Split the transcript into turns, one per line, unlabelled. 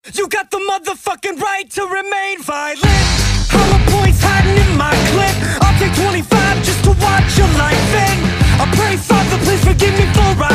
You got the motherfucking right to remain violent. Hollow points hiding in my clip. I'll take 25 just to watch your life end. I pray, Father, please forgive me for